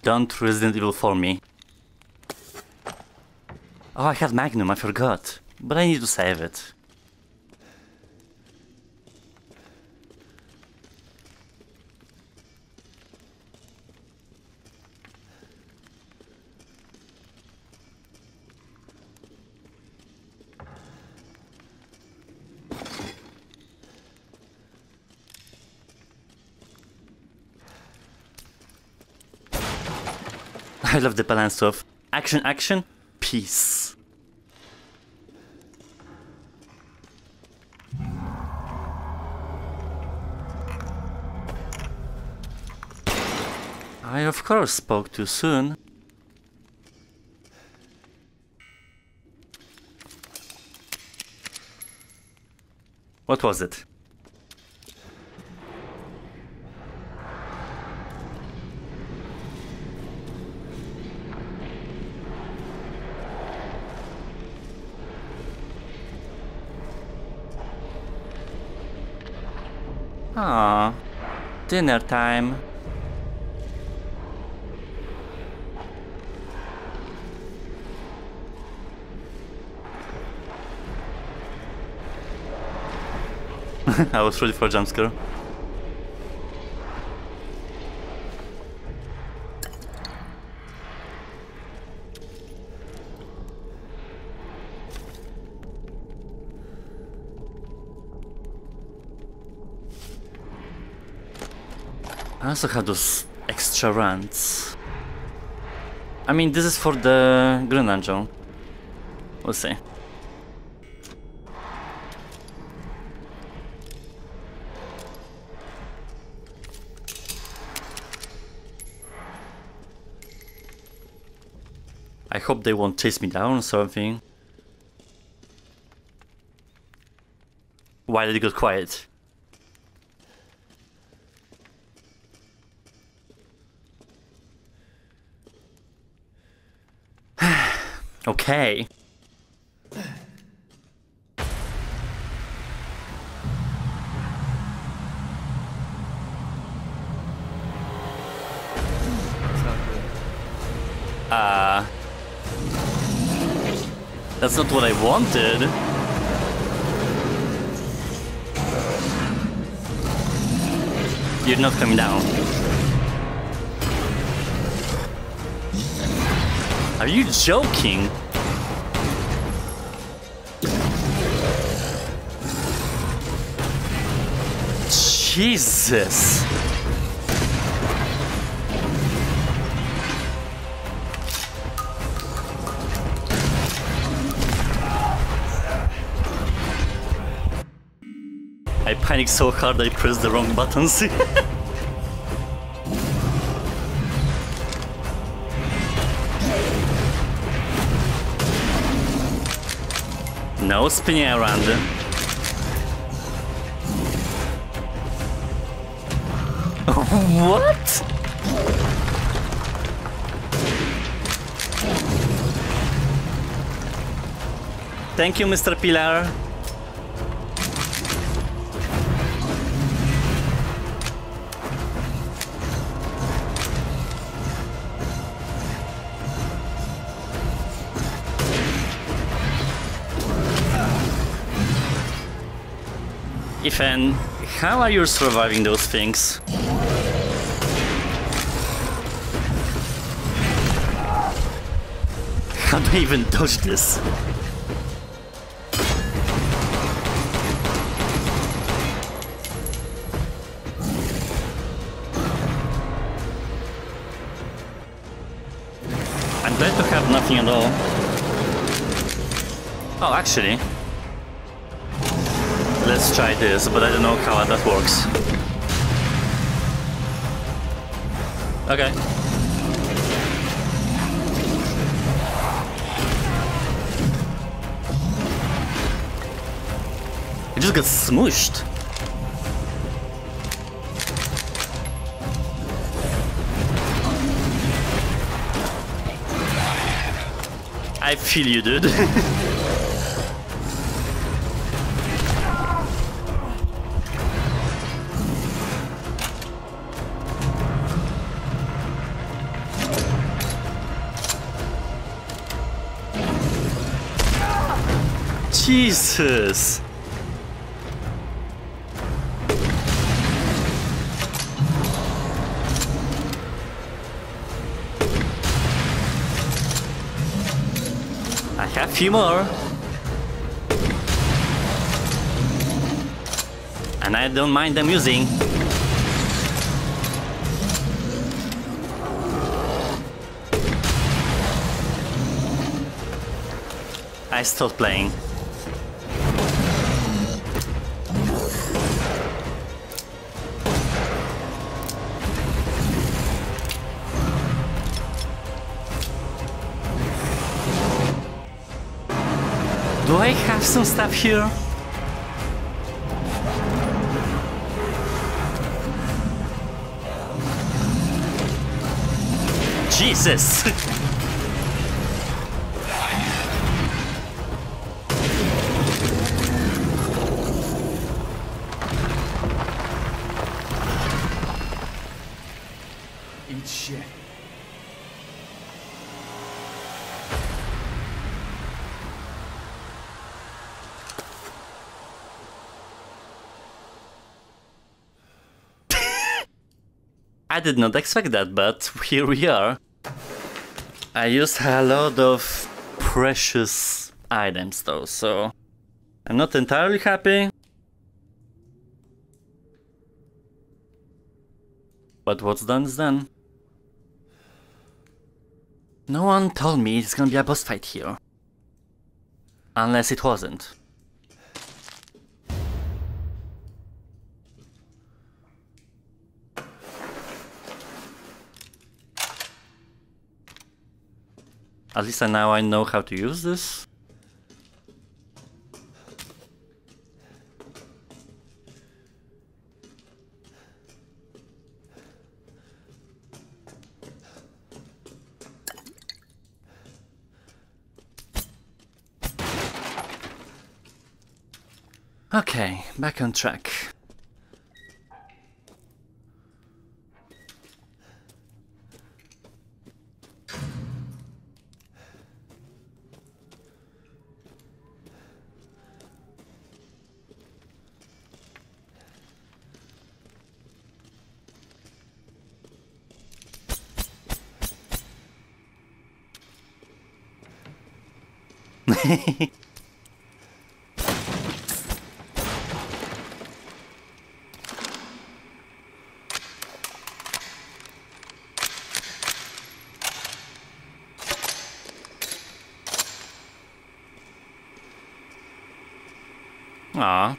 Don't Resident Evil for me. Oh, I had Magnum, I forgot. But I need to save it. I love the balance of action, action, peace. I of course spoke too soon. What was it? Ah, dinner time. I was ready for a jump scare. I also have those extra runs. I mean, this is for the Green Angel. We'll see. I hope they won't chase me down or something. Why did it go quiet? Okay. That's not what I wanted. You're not coming down. Are you joking? Jesus. I panicked so hard I pressed the wrong buttons. No spinning around. What? Thank you, Mr. Pilar. Ethan, how are you surviving those things? How do I even dodge this? I'm glad to have nothing at all. Oh, actually. Let's try this, but I don't know how that works. Okay. It just got smooshed. I feel you, dude. Jesus! I have a few more. And I don't mind them using. I stopped playing. Do I have some stuff here? Jesus! Eat shit. I did not expect that, but here we are. I used a lot of precious items though, so I'm not entirely happy. But what's done is done. No one told me it's gonna be a boss fight here. Unless it wasn't. At least now I know how to use this. Okay, back on track. Aww.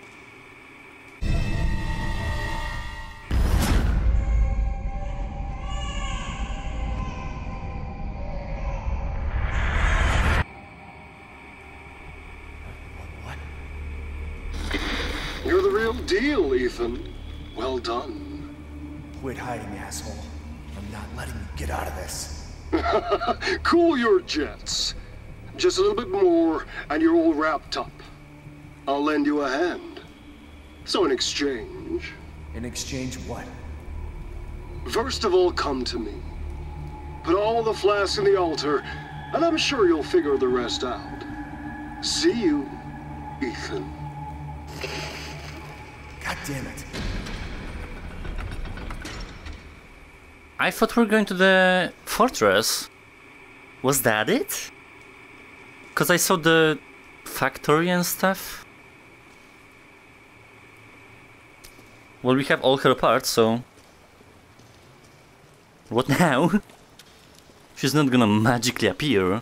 What? You're the real deal, Ethan. Well done. Quit hiding, asshole. I'm not letting you get out of this. Cool your jets. Just a little bit more, and you're all wrapped up. I'll lend you a hand. So in exchange... In exchange what? First of all, come to me. Put all the flasks in the altar, and I'm sure you'll figure the rest out. See you, Ethan. God damn it. I thought we were going to the fortress. Was that it? Because I saw the factory and stuff. Well, we have all her parts, so... What now? She's not gonna magically appear.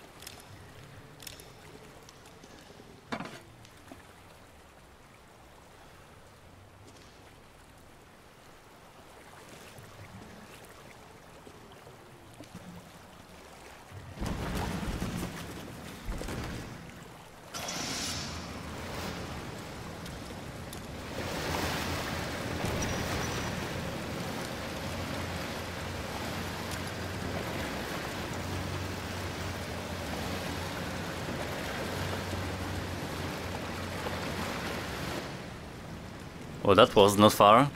Well, that was not far.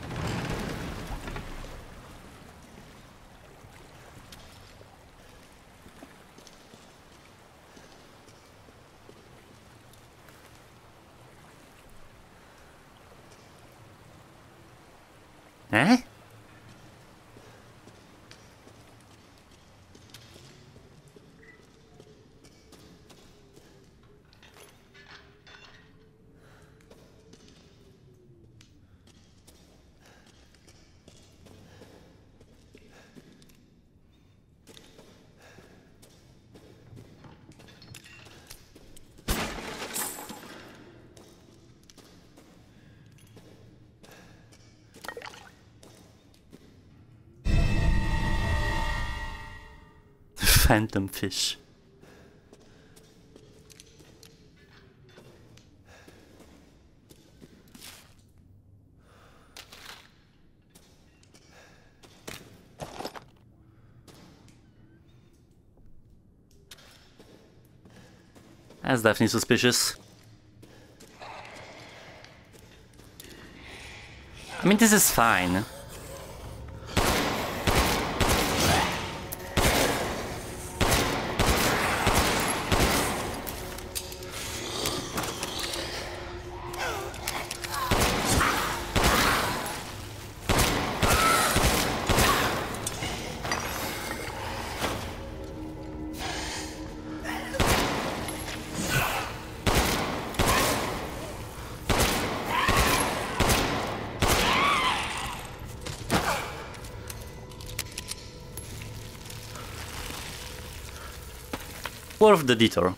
Eh? Phantom fish. That's definitely suspicious. I mean, this is fine. Worth the detour.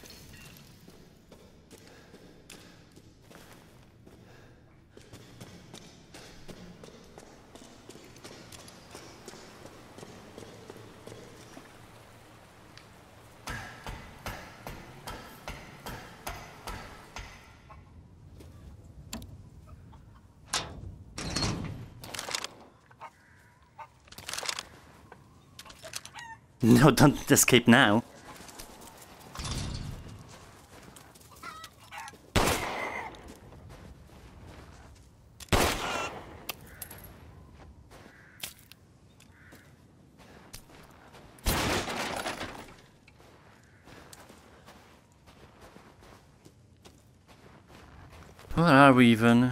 No, don't escape now. Where are we even?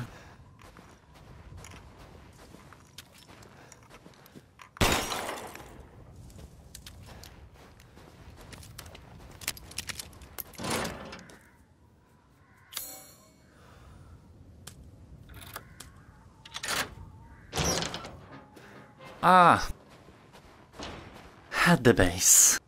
Ah! At the base.